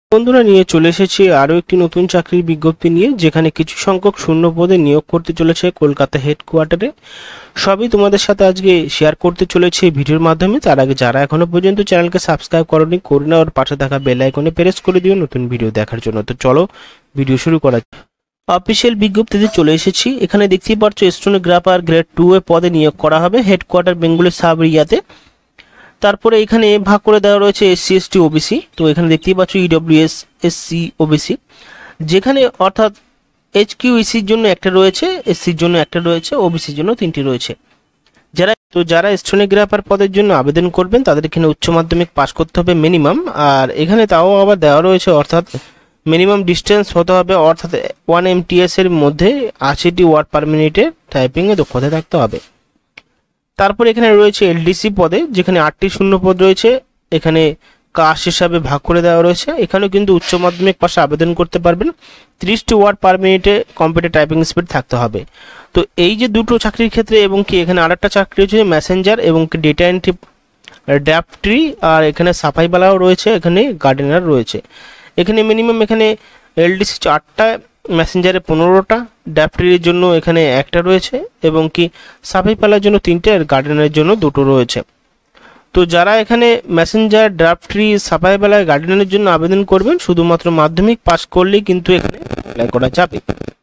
বন্ধুরা নিয়ে চলে এসেছি আরও একটি নতুন চাকরির বিজ্ঞপ্তি নিয়ে, যেখানে কিছু সংখ্যক শূন্য পদে নিয়োগ করতে চলেছে কলকাতা হেডকোয়ার্টারে। সবই তোমাদের সাথে আজকে শেয়ার করতে চলেছে এই ভিডিওর মাধ্যমে। তার আগে যারা এখনো পর্যন্ত চ্যানেলকে সাবস্ক্রাইব করনি, করে নাও, আর পাশে থাকা বেল আইকনে প্রেস করে দিও নতুন ভিডিও দেখার জন্য। তো চলো ভিডিও শুরু করা যাক। অফিসিয়াল বিজ্ঞপ্তিতে চলে এসেছি। এখানে দেখতেই পাচ্ছ স্টেনোগ্রাফার গ্রেড 2 এ পদে নিয়োগ করা হবে হেডকোয়ার্টার বেঙ্গলের সাব এরিয়াতে। তারপরে এখানে ভাগ করে দেওয়া রয়েছে এসসি এসটি ওবিসি। তো এখানে দেখতেই পাচ্ছ ইডব্লিউএস এসসি ওবিসি, যেখানে অর্থাৎ এইচকিউইসির জন্য একটা রয়েছে, এসসির জন্য একটা রয়েছে, ওবিসির জন্য 3টি রয়েছে। যারা স্টেনোগ্রাফার পদের জন্য আবেদন করবেন তাদের এখানে উচ্চ মাধ্যমিক পাস করতে হবে মিনিমাম। আর এখানে তাও আবার দেওয়া রয়েছে, অর্থাৎ মিনিমাম ডিস্টেন্স হতে হবে, অর্থাৎ 1 MTS এর মধ্যে 80টি ওয়ার্ড পার মিনিটে টাইপিংয়ে দক্ষতা থাকতে হবে। তারপর এখানে রয়েছে এলডিসি পদে, যেখানে 8টি শূন্য পদ রয়েছে। এখানে কাস্ট হিসাবে ভাগ করে দেওয়া রয়েছে। এখানেও কিন্তু উচ্চ মাধ্যমিক পাশে আবেদন করতে পারবেন। 30টি ওয়ার্ড পার মিনিটে কম্পিউটার টাইপিং স্পিড থাকতে হবে। তো এই যে দুটো চাকরির ক্ষেত্রে, এবং কি এখানে আরেকটা চাকরি হচ্ছে মেসেঞ্জার এবং ডেটা এন্ট্রি ড্রাফট্রি, আর এখানে সাফাইওয়ালাও রয়েছে, এখানে গার্ডেনার রয়েছে। এখানে মিনিমাম এখানে এলডিসি 4টা, মেসেঞ্জারে 15টা, ড্রাফট্রির জন্য এখানে একটা রয়েছে, এবং কি সাফাইওয়ালার জন্য 3টে, আর গার্ডেনারের জন্য 2টো রয়েছে। তো যারা এখানে মেসেঞ্জার, ড্রাফট্রি, সাফাইওয়ালা, গার্ডেনারের জন্য আবেদন করবেন, শুধুমাত্র মাধ্যমিক পাস করলেই কিন্তু এখানে অ্যাপ্লাই করা যাবে।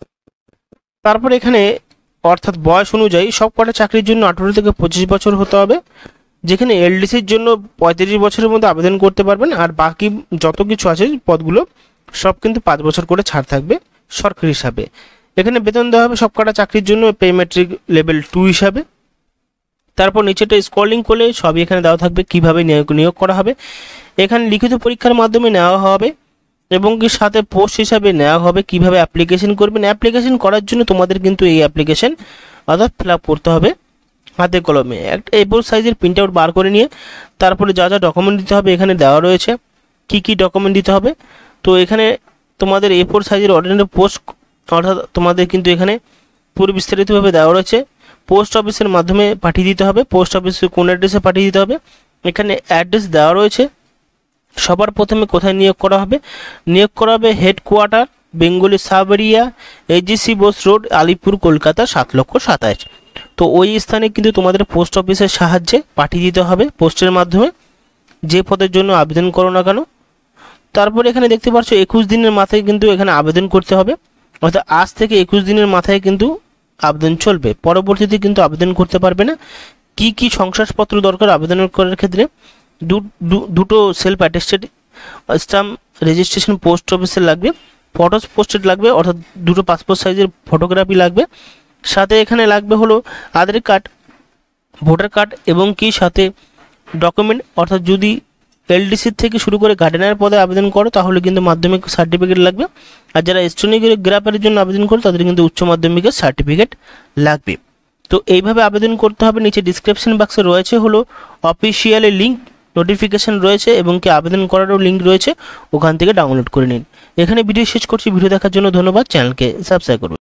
তারপর এখানে অর্থাৎ বয়স অনুযায়ী সব কটা চাকরির জন্য 18 থেকে 25 বছর হতে হবে, যেখানে এলডিসির জন্য 35 বছরের মধ্যে আবেদন করতে পারবেন। আর বাকি যত কিছু আছে পদগুলো সব কিন্তু 5 বছর করে ছাড় থাকবে সরকারি হিসাবে। এখানে বেতন দেওয়া হবে সব কটা চাকরির জন্য পে মেট্রিক লেভেল 2 হিসাবে। তারপর নিচেটা স্ক্রলিং করলে সবই এখানে দেওয়া থাকবে কিভাবে নিয়োগ করা হবে। এখানে লিখিত পরীক্ষার মাধ্যমে নেওয়া হবে, এবং কি সাথে পোস্ট হিসাবে নেওয়া হবে। কিভাবে অ্যাপ্লিকেশন করবেন, অ্যাপ্লিকেশন করার জন্য তোমাদের কিন্তু এই অ্যাপ্লিকেশন অর্থাৎ ফিল আপ করতে হবে হাতে কলমে। একটা A4 সাইজের প্রিন্ট আউট বার করে নিয়ে তারপরে যা যা ডকুমেন্ট দিতে হবে এখানে দেওয়া রয়েছে, কি ডকুমেন্ট দিতে হবে। তো এখানে তোমাদের A4 সাইজের অর্ডিনারি পোস্ট, অর্থাৎ তোমাদের কিন্তু এখানে পুরো বিস্তারিতভাবে দেওয়া রয়েছে। পোস্ট অফিসের মাধ্যমে পাঠিয়ে দিতে হবে। পোস্ট অফিসে কোন অ্যাড্রেসে পাঠিয়ে দিতে হবে, এখানে অ্যাড্রেস দেওয়া রয়েছে। সবার প্রথমে কোথায় নিয়োগ করা হবে, headquarter Bengali sub area, AGC Bose road, Alipur, Kolkata 7,27,000। তো ওই স্থানে কিন্তু তোমাদের পোস্ট অফিসের সাহায্যে পাঠিয়ে দিতে হবে, পোস্টের মাধ্যমে, যে পদের জন্য আবেদন করো না কেন। তারপর এখানে দেখতে পাচ্ছ 21 দিনের মাথায় কিন্তু এখানে আবেদন করতে হবে, অর্থাৎ আজ থেকে 21 দিনের মাথায় কিন্তু আবেদন চলবে। পরবর্তীতে কিন্তু আবেদন করতে পারবে না। কি শংসাপত্র দরকার আবেদন করার ক্ষেত্রে, দুটো self attested stamp registration post অফিসে লাগবে, ফটো পোস্টেড লাগবে, অর্থাৎ দুটো পাসপোর্ট সাইজের ফটোগ্রাফি লাগবে। সাথে এখানে লাগবে হলো আধার কার্ড, ভোটার কার্ড, এবং কি সাথে ডকুমেন্ট, অর্থাৎ যদি এলডিসি থেকে শুরু করে গার্ডেনার পদে আবেদন করো তাহলে কিন্তু মাধ্যমিক সার্টিফিকেট লাগবে। আর যারা স্টেনোগ্রাফারের জন্য আবেদন করো তাদের কিন্তু উচ্চ মাধ্যমিকের সার্টিফিকেট লাগবে। তো এইভাবে আবেদন করতে হবে। নিচে ডিসক্রিপশন বক্সে রয়েছে হলো অফিসিয়ালি লিঙ্ক, নোটিফিকেশন রয়েছে, এবং কি আবেদন করারও লিঙ্ক রয়েছে, ওখান থেকে ডাউনলোড করে নিন। এখানে ভিডিও শেষ করছি। ভিডিও দেখার জন্য ধন্যবাদ। চ্যানেলকে সাবস্ক্রাইব করুন।